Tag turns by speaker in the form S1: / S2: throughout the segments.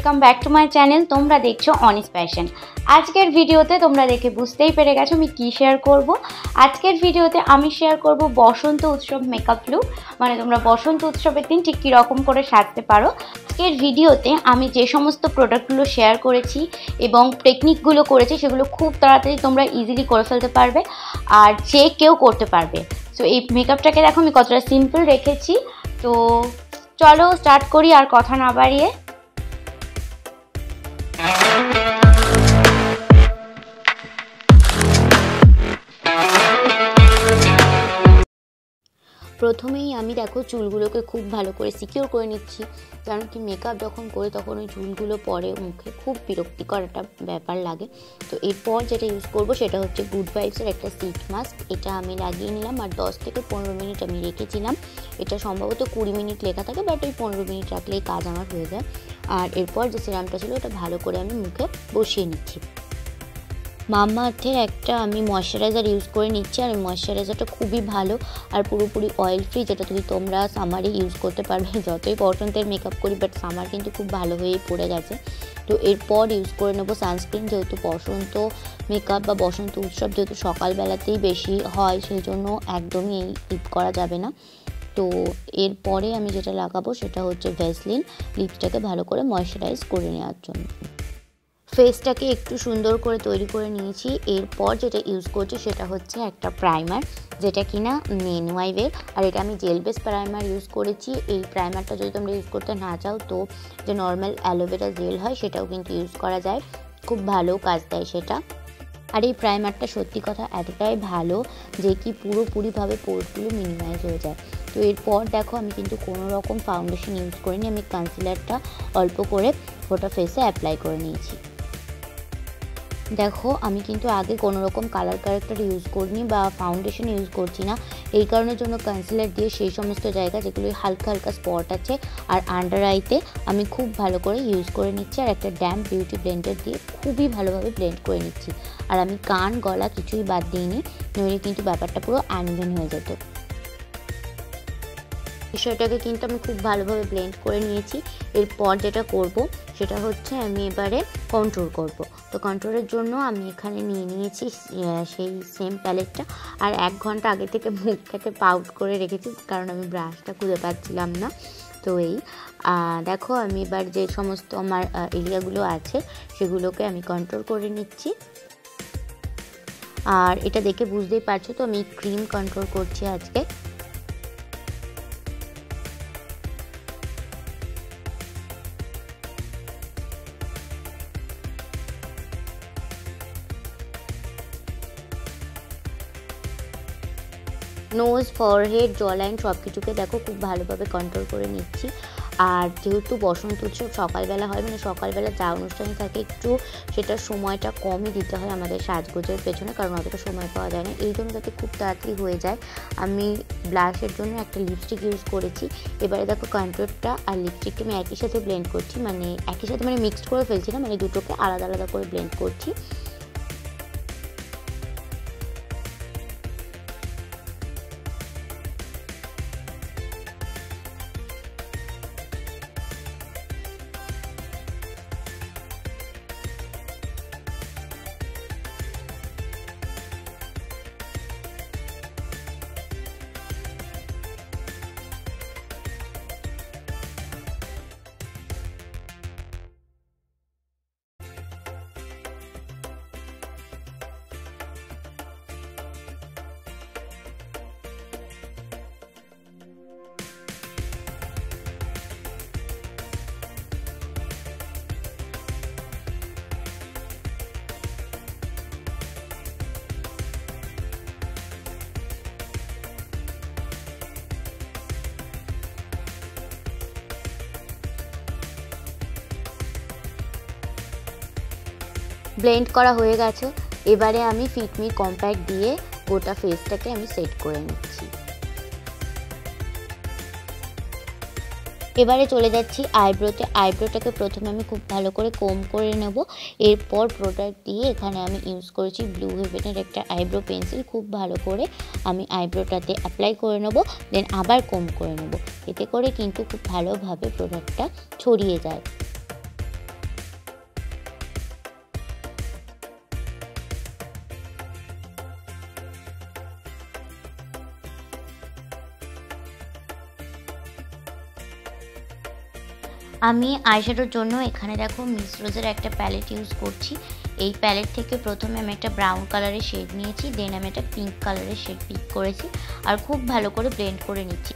S1: Welcome back to my channel. তোমরা দেখছো Anis fashion. আজকের ভিডিওতে তোমরা দেখে বুঝতেই পেরে গেছো আমি কি শেয়ার করব। আজকের ভিডিওতে আমি শেয়ার করব বসন্ত উৎসব মেকআপ লুক, মানে তোমরা বসন্ত উৎসবের দিন ঠিক কীরকম করে সাজতে পারো। আজকের ভিডিওতে আমি যে সমস্ত প্রোডাক্টগুলো শেয়ার করেছি এবং টেকনিকগুলো করেছি সেগুলো খুব তাড়াতাড়ি তোমরা ইজিলি করে ফেলতে পারবে আর যে কেউ করতে পারবে। সো এই মেকআপটাকে দেখো আমি কতটা সিম্পল রেখেছি। তো চলো স্টার্ট করি আর কথা না বাড়িয়ে। প্রথমেই আমি দেখো চুলগুলোকে খুব ভালো করে সিকিউর করে নিচ্ছি, কারণ কি মেকআপ যখন করে তখন ওই চুলগুলো পরে মুখে খুব বিরক্তিকর একটা ব্যাপার লাগে। তো এরপর যেটা ইউজ করব সেটা হচ্ছে গুড ভাইবসের একটা সিট মাস্ক। এটা আমি লাগিয়ে নিলাম আর 10 থেকে 15 মিনিট আমি রেখেছিলাম। এটা সম্ভবত 20 মিনিট লেখা থাকে, বাট ওই 15 মিনিট রাখলেই কাজ আমার হয়ে যায়। আর এরপর যে সিরামটা ছিল ওটা ভালো করে আমি মুখে বসিয়ে নিচ্ছি। মামাআর্থের একটা আমি ময়শ্চারাইজার ইউজ করে নিচ্ছি, আর ময়শ্চারাইজারটা খুবই ভালো আর পুরোপুরি অয়েল ফ্রি, যেটা তোমরা সামারে ইউজ করতে পারবে। যতই বসন্তের মেকআপ করি বাট সামার কিন্তু খুব ভালো হয়েই পড়ে গেছে। তো এরপর ইউজ করে নেবো সানস্ক্রিন। যেহেতু বসন্ত মেকআপ বা বসন্ত উৎসব যেহেতু সকালবেলাতেই বেশি হয়, সেই জন্য একদমই স্কিপ করা যাবে না। তো এরপরে আমি যেটা লাগাবো সেটা হচ্ছে ভ্যাসলিন, লিপসটাকে ভালো করে ময়শ্চারাইজ করে নেওয়ার জন্য। ফেসটাকে একটু সুন্দর করে তৈরি করে নিয়েছি। এরপর যেটা ইউজ করছি সেটা হচ্ছে একটা প্রাইমার, যেটা কিনা নেনওয়াইভের, আর এটা আমি জেল বেস প্রাইমার ইউজ করেছি। এই প্রাইমারটা যদি তোমরা ইউজ করতে না চাও তো যে নর্মাল অ্যালোভেরা জেল হয় সেটাও কিন্তু ইউজ করা যায়, খুব ভালো কাজ দেয় সেটা। আর এই প্রাইমারটা সত্যি কথা এতটাই ভালো যে কি পুরোপুরিভাবে পোরসগুলো মিনিমাইজ হয়ে যায়। তো এরপর দেখো আমি কিন্তু কোনো রকম ফাউন্ডেশন ইউজ করিনি, আমি কনসিলারটা অল্প করে গোটা ফেসে অ্যাপ্লাই করে নিয়েছি। দেখো আমি কিন্তু আগে কোনো রকম কালার কারেক্টার ইউজ করিনি বা ফাউন্ডেশন ইউজ করছি না, এই কারণের জন্য কনসিলার দিয়ে সেই সমস্ত জায়গা যেগুলো হালকা হালকা স্পট আছে আর আন্ডার আইতে আমি খুব ভালো করে ইউজ করে নিচ্ছি, আর একটা ড্যাম্প বিউটি ব্লেন্ডার দিয়ে খুবই ভালোভাবে ব্লেন্ড করে নিচ্ছি। আর আমি কান গলা কিছুই বাদ দিইনি, নইলে কিন্তু ব্যাপারটা পুরো আনইভেন হয়ে যেত। বিষয়টাকে কিন্তু আমি খুব ভালোভাবে ব্লেন্ড করে নিয়েছি। এরপর যেটা করব সেটা হচ্ছে আমি এবারে কন্ট্রোল করব। তো কন্ট্রোলের জন্য আমি এখানে নিয়ে নিয়েছি সেই সেম প্যালেটটা, আর 1 ঘন্টা আগে থেকে মুখটাকে পাউট করে রেখেছি, কারণ আমি ব্রাশটা খুঁজে পাচ্ছিলাম না। তো এই দেখো আমি এবার যে সমস্ত আমার এরিয়াগুলো আছে সেগুলোকে আমি কন্ট্রোল করে নিচ্ছি। আর এটা দেখে বুঝতেই পারছো তো আমি ক্রিম কন্ট্রোল করছি আজকে। নোজ, ফরহেড, জলাইন সব কিছুকে দেখো খুব ভালোভাবে কন্ট্রোল করে নিচ্ছি। আর যেহেতু বসন্ত উৎসব সকালবেলা হয়, মানে সকালবেলা যা অনুষ্ঠানই থাকে একটু সেটার সময়টা কমই দিতে হয় আমাদের সাজগোজের পেছনে, কারণ অতটা সময় পাওয়া যায় না। এই জন্য যাতে খুব তাড়াতাড়ি হয়ে যায় আমি ব্লাশের জন্য একটা লিপস্টিক ইউজ করেছি। এবারে দেখো কন্ট্রোলটা আর লিপস্টিকটা আমি একই সাথে ব্লেন্ড করছি, মানে একই সাথে মানে মিক্সড করে ফেলছি না, মানে দুটোকে আলাদা আলাদা করে ব্লেন্ড করছি। ব্লেন্ড করা হয়ে গেছে। এবারে আমি ফিটমি কম্প্যাক্ট দিয়ে গোটা ফেসটাকে আমি সেট করে নিচ্ছি। এবারে চলে যাচ্ছি আইব্রোতে। আইব্রোটাকে প্রথমে আমি খুব ভালো করে কোম করে নেব। এরপর প্রোডাক্ট দিয়ে এখানে আমি ইউজ করেছি ব্লু হেভেনের একটা আইব্রো পেন্সিল। খুব ভালো করে আমি আইব্রোটাতে অ্যাপ্লাই করে নেব, দেন আবার কোম করে নেব। এতে করে কিন্তু খুব ভালোভাবে প্রোডাক্টটা ছড়িয়ে যায়। আমি আইশ্যাডোর জন্য এখানে দেখো মিস রোজের একটা প্যালেট ইউজ করছি। এই প্যালেট থেকে প্রথমে আমি একটা ব্রাউন কালারের শেড নিয়েছি, দেন আমি একটা পিঙ্ক কালারের শেড পিক করেছি আর খুব ভালো করে ব্লেন্ড করে নিচ্ছি।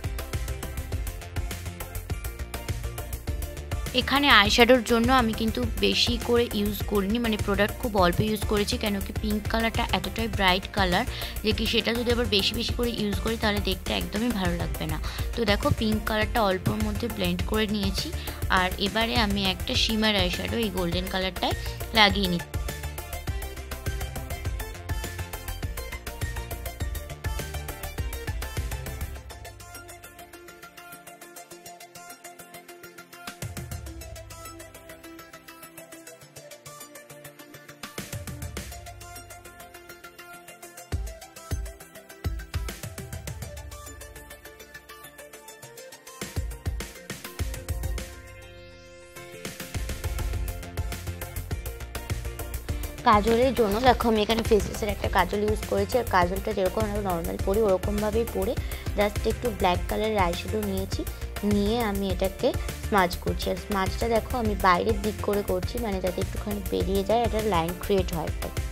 S1: এখানে আইশ্যাডোর জন্য আমি কিন্তু বেশি করে ইউজ করিনি, মানে প্রোডাক্ট খুব অল্প ইউজ করেছি, কেন কি পিঙ্ক কালারটা এতটাই ব্রাইট কালার যে কি সেটা যদি আবার বেশি বেশি করে ইউজ করি তাহলে দেখতে একদমই ভালো লাগবে না। তো দেখো পিঙ্ক কালারটা অল্পর মধ্যে ব্লেন্ড করে নিয়েছি আর এবারে আমি একটা শিমার আইশ্যাডো এই গোল্ডেন কালারটায় লাগিয়ে নিচ্ছি। কাজলের জন্য দেখো আমি এখানে ফেসেসের একটা কাজল ইউজ করেছি আর কাজলটা যেরকম আমরা নর্মাল পরি ওরকমভাবেই পরে জাস্ট একটু ব্ল্যাক কালারের আইশ্যাডো নিয়েছি, নিয়ে আমি এটাকে স্মাজ করছি। আর স্মাজটা দেখো আমি বাইরের দিক করে করছি, মানে যাতে একটুখানি বেরিয়ে যায়, একটা লাইন ক্রিয়েট হয়।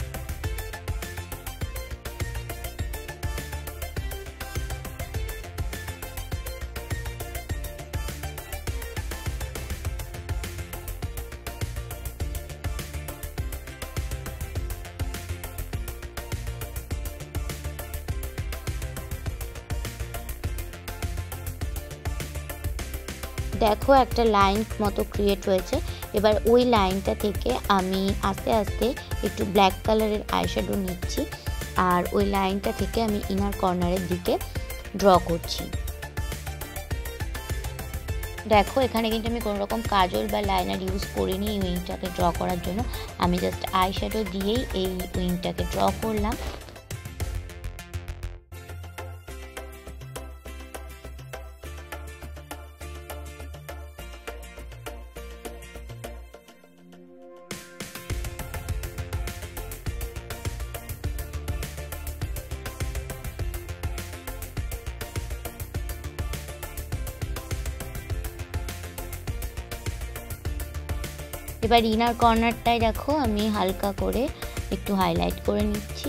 S1: দেখো একটা লাইন মতো ক্রিয়েট হয়েছে। এবার ওই লাইনটা থেকে আমি আস্তে আস্তে একটু ব্ল্যাক কালারের আইশ্যাডো নিচ্ছি আর ওই লাইনটা থেকে আমি ইনার কর্নারের দিকে ড্র করছি। দেখো এখানে কিন্তু আমি কোনো রকম কাজল বা লাইনার ইউজ করিনি এই উইংটাকে ড্র করার জন্য, আমি জাস্ট আইশ্যাডো দিয়েই এই উইংটাকে ড্র করলাম। এবার ইনার কর্নারটায় দেখো আমি হালকা করে একটু হাইলাইট করে নিচ্ছি।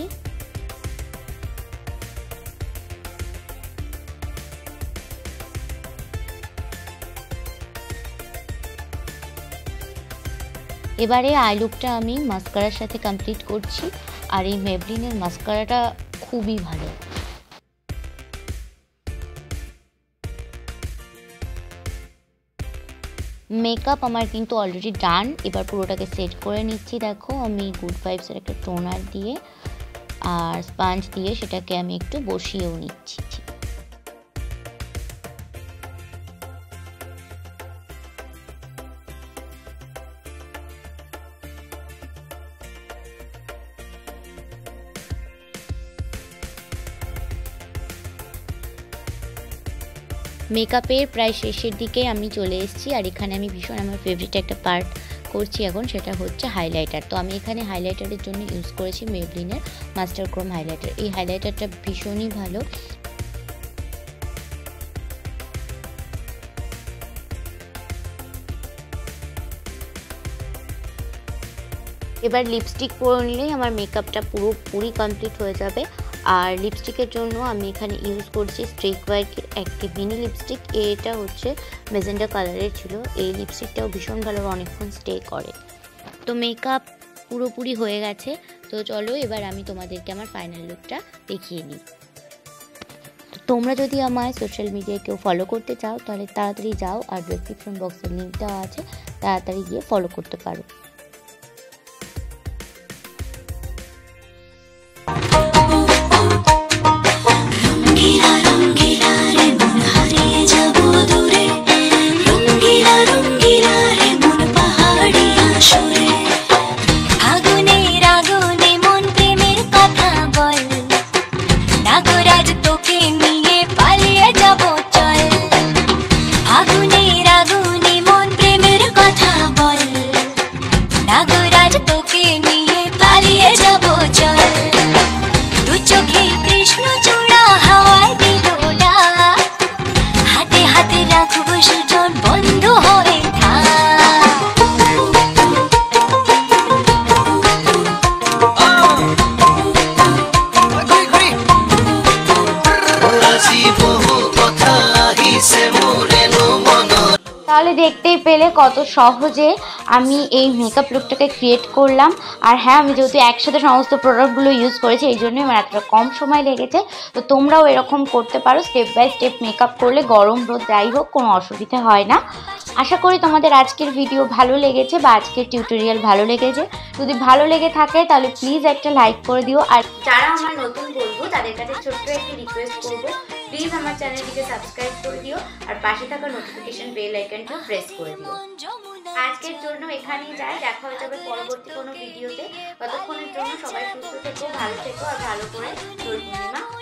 S1: এবারে আই লুকটা আমি মাস্কারার সাথে কমপ্লিট করছি আর এই মেবলিনের মাস্কারাটা খুবই ভালো। মেকআপ আমার কিন্তু অলরেডি ডান, এবার পুরোটাকে সেট করে নিচ্ছি। দেখো আমি গুড ভাইবসের একটা টোনার দিয়ে আর স্পঞ্জ দিয়ে সেটাকে আমি একটু বসিয়েও নিচ্ছি। মেকআপের প্রায় শেষের দিকে আমি চলে এসেছি আর এখানে আমি ভীষণ আমার ফেভারিট একটা পার্ট করছি এখন, সেটা হচ্ছে হাইলাইটার। তো আমি এখানে হাইলাইটারের জন্য ইউজ করেছি মেবলিনের মাস্টার ক্রোম হাইলাইটার। এই হাইলাইটারটা ভীষণই ভালো। এবার লিপস্টিক পরে নিলেই আমার মেকআপটা পুরোপুরি কমপ্লিট হয়ে যাবে। আর লিপস্টিকের জন্য আমি এখানে ইউজ করছি স্ট্রিক ওয়ার্কের একটি মিনি লিপস্টিক। এটা হচ্ছে মেজেন্ডা কালারের ছিল। এই লিপস্টিকটাও ভীষণ ভালো, অনেকক্ষণ স্টে করে। তো মেকআপ পুরোপুরি হয়ে গেছে। তো চলো এবার আমি তোমাদেরকে আমার ফাইনাল লুকটা দেখিয়ে নিই। তোমরা যদি আমার সোশ্যাল মিডিয়ায় কেউ ফলো করতে চাও তাহলে তাড়াতাড়ি যাও, আর ডেসক্রিপশন বক্সের লিঙ্ক দেওয়া আছে, তাড়াতাড়ি গিয়ে ফলো করতে পারো। তাহলে দেখতেই পেলে কত সহজে আমি এই মেকআপ লুকটাকে ক্রিয়েট করলাম। আর হ্যাঁ, আমি যেহেতু একসাথে সমস্ত প্রোডাক্টগুলো ইউজ করেছি এই জন্যই আমার এতটা কম সময় লেগেছে। তো তোমরাও এরকম করতে পারো, স্টেপ বাই স্টেপ মেকআপ করলে গরম রোদ যাই হোক কোনো অসুবিধা হয় না। আশা করি তোমাদের আজকের ভিডিও ভালো লেগেছে বা আজকের টিউটোরিয়াল ভালো লেগেছে। যদি ভালো লেগে থাকে তাহলে প্লিজ একটা লাইক করে দিও। আর যারা আমার নতুন বন্ধু তাদের কাছে ছোট্ট একটি রিকোয়েস্ট করবো, প্লিজ আমার চ্যানেলটিকে সাবস্ক্রাইব করে দিও আর পাশে থাকা নোটিফিকেশন বেল আইকনটা প্রেস করে দিও। আজকের জন্য এখানেই যাই, দেখা হয়ে যাবে পরবর্তী কোনো ভিডিওতে। ততক্ষণের জন্য সবাই সুস্থ থেকো, ভালো থেকো আর ভালো করে দোল পূর্ণিমা